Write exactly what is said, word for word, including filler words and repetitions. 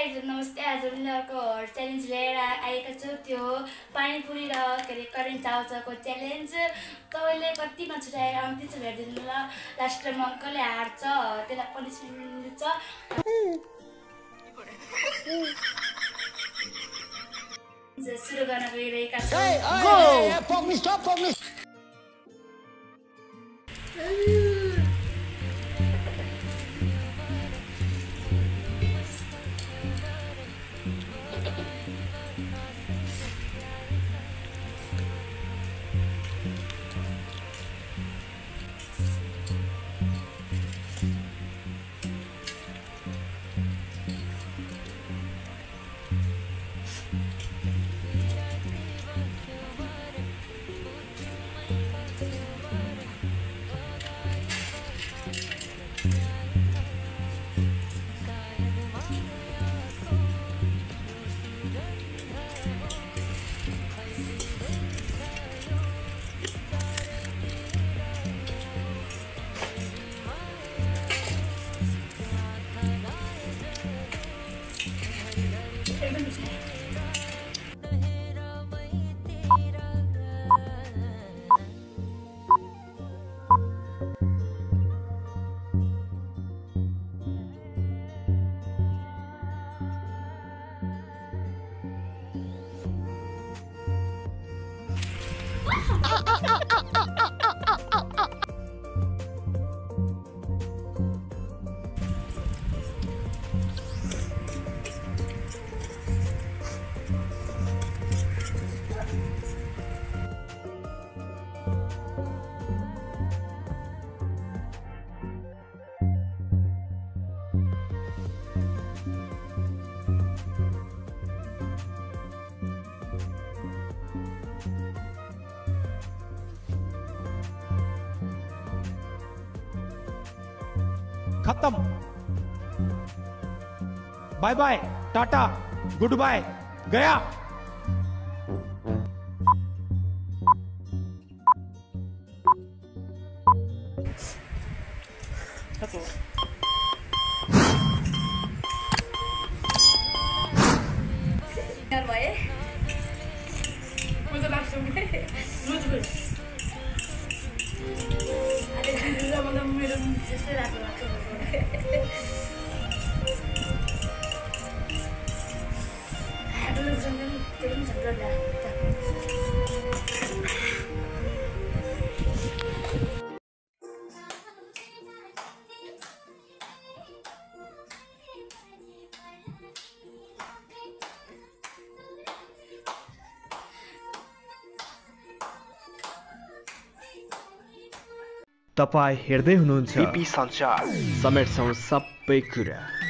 Guys नमस्ते। आज हामीले अर्को च्यालेन्ज लिएर आएका छौँ। त्यो हो पानीपुरी र के अरे करेन्ट चाउचाउको च्यालेन्ज। तपाईँले कतिमा छुट्याएर अन्तिम चाहिँ हेरिदिनु ल। लास्टमा कसले हार्छ त्यसलाई पनिसमेन्ट मिल्छ। सुरु गर्न गइरहेका छौँ। खत्म। Bye bye, tata, goodbye, गया। यार भाई मुझे बात सुन के मुझे अरे खाना मतलब मेरे जैसे रात रात को है तो जंगल तेरे में जंगल है। तपाई हेर्दै हुनुहुन्छ बिपी सञ्चार, समेट्छौं सबै कुरा।